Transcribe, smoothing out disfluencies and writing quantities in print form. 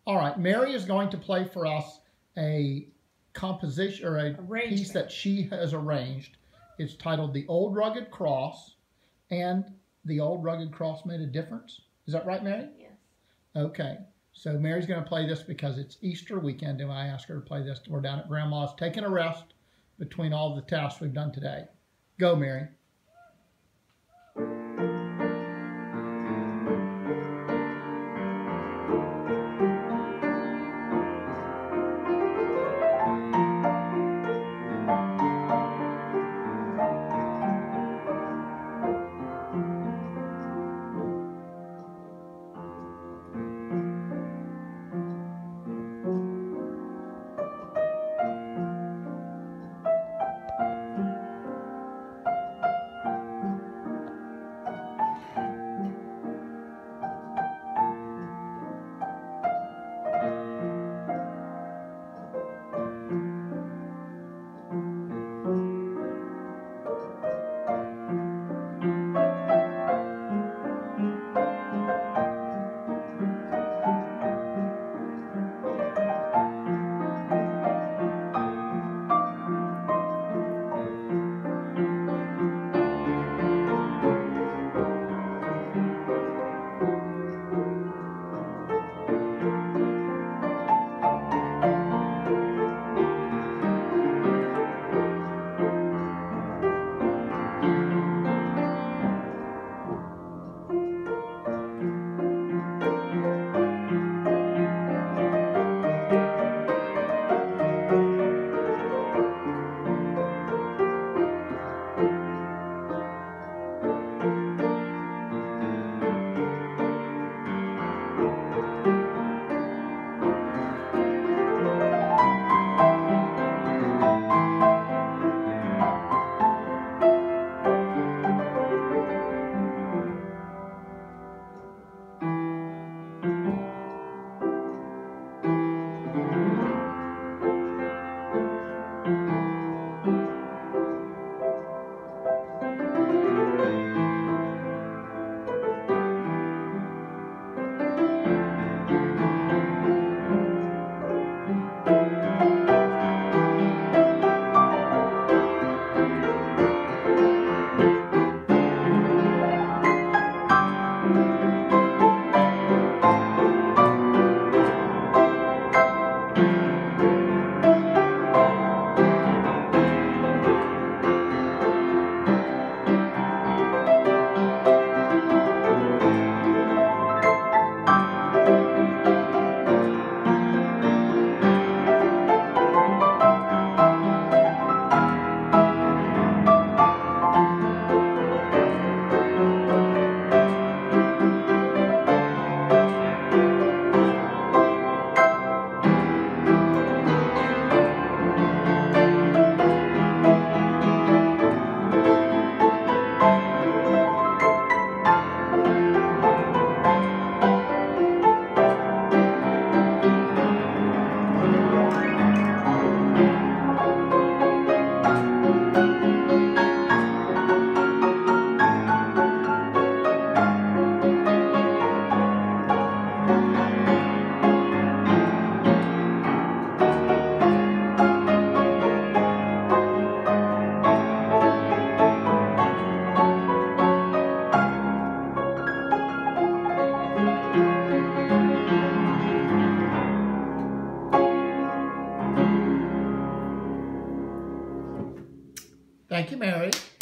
All right, Mary is going to play for us a composition or a piece that she has arranged. It's titled The Old Rugged Cross, and the old rugged cross made a difference. Is that right, Mary? Yes. Okay, so Mary's going to play this because it's Easter weekend, and I asked her to play this. We're down at Grandma's taking a rest between all the tasks we've done today. Go, Mary. Thank you, Mary.